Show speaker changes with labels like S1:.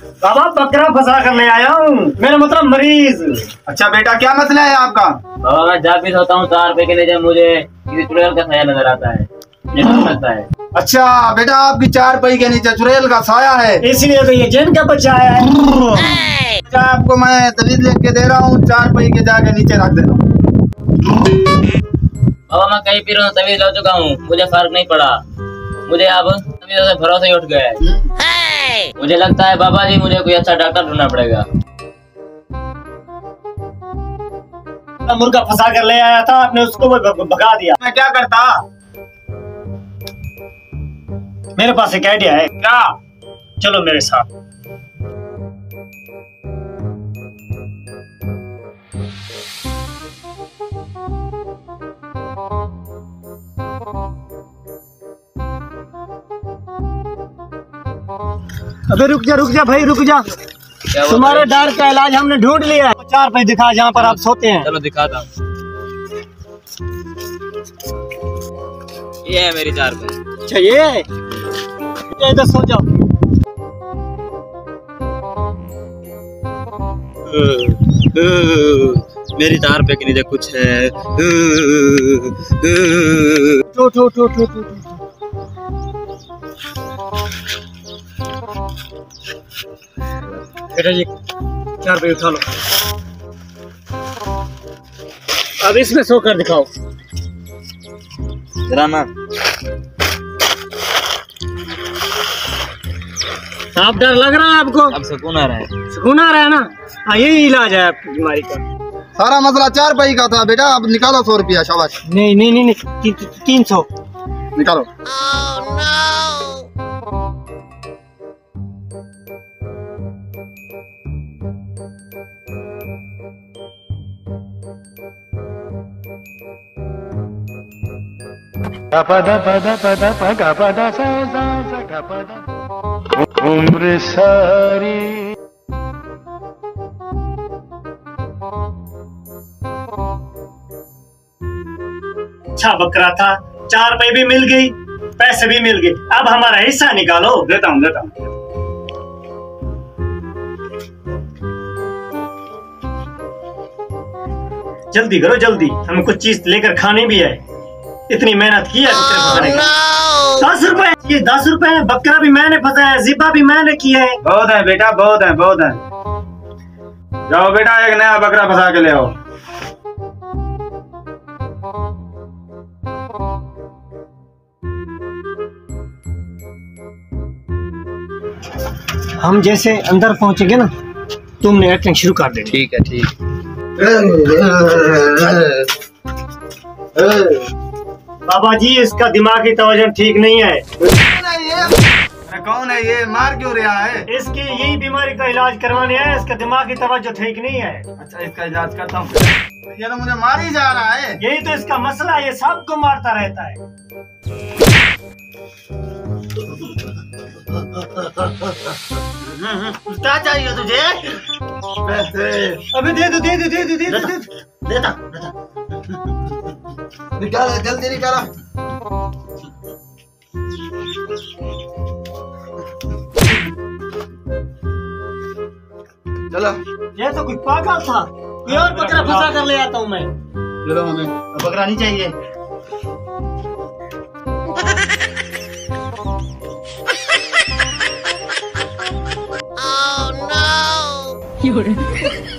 S1: बाबा बकरा फंसा कर ले आया हूँ, मेरा मतलब मरीज।
S2: अच्छा बेटा, क्या मसला है आपका?
S3: बाबा मैं जब भी सोता हूँ 4 रुपए के नीचे मुझे किसी चुड़ैल का साया नजर आता है, मुझे डर लगता है।
S2: अच्छा बेटा, आपकी 4 पैसे के नीचे चुड़ैल का साया है,
S1: इसलिए तो ये जिन का बच्चा आया है।
S2: अच्छा आपको मैं तवीज लिख के दे रहा हूँ, 4 पैसे के जाके नीचे रख देना।
S3: बाबा मैं कहीं फिर तवीज ला चुका हूँ, मुझे फर्क नहीं पड़ा। मुझे अब तवीज से भरोसा ही उठ गया है। मुझे लगता है बाबा जी मुझे कोई अच्छा डॉक्टर ढूंढना पड़ेगा।
S1: मुर्गा फंसा कर ले आया था, आपने उसको भगा दिया।
S2: मैं क्या करता?
S1: मेरे पास एक आइडिया है।
S2: क्या?
S1: चलो मेरे साथ। अबे रुक जा भाई, रुक जा। तुम्हारे डर का इलाज हमने ढूंढ लिया है। 4 पैसे दिखा जहाँ पर आप सोते हैं।
S3: चलो दिखाता हूँ। ये है मेरी 4 पैसे।
S1: अच्छा ये इधर सो जाओ।
S3: मेरी 4 रुपए के नीचे कुछ है।
S1: बेटा जी 4 रुपए उठा लो, अब इसमें सो कर दिखाओ।
S3: जरा ना।
S1: आप डर लग रहा है आपको?
S3: अब सुकून आ रहा है।
S1: सुकून आ रहा है ना? हाँ यही इलाज है आपकी बीमारी का।
S2: सारा मसला 4 पैसे का था बेटा, अब निकालो 100 रुपया। शाबाश।
S1: नहीं 300
S2: निकालो।
S4: उम्र सारी
S1: अच्छा बकरा था, 4 रुपए भी मिल गई, पैसे भी मिल गए। अब हमारा हिस्सा निकालो।
S2: देता हूँ।
S1: जल्दी करो जल्दी, हमें कुछ चीज लेकर खाने भी है। इतनी मेहनत की है बकरे फंसाने की। 10 रुपए, ये 10 रुपए है। बकरा भी मैंने फंसाया है, जिब्बा भी मैंने किया है।
S2: बहुत है बेटा, बहुत है। जाओ बेटा, एक नया बकरा फंसा के ले आओ।
S1: हम जैसे अंदर पहुंचेंगे ना, तुमने एक्टिंग शुरू कर देनी।
S3: ठीक है ठीक।
S1: बाबा जी इसका दिमागी तवज्जो ठीक नहीं है।
S2: कौन है ये? मार क्यों रहा है?
S1: इसकी यही बीमारी का इलाज करवाने आए, इसका दिमागी तवज्जो ठीक नहीं है।
S2: अच्छा इसका इलाज करता हूँ। ये तो मुझे मार ही जा रहा है।
S1: यही तो इसका मसला है, ये सबको मारता रहता है।
S2: क्या चाहिए तुझे? पैसे।
S1: अबे दे दो।
S2: देता। निकाल, जल्दी निकाला। चलो।
S1: ये तो कोई पागल था, कोई और बकरा फंसा कर ले आता हूँ मैं।
S2: चलो, हमें बकरा नहीं चाहिए।
S5: Oh no!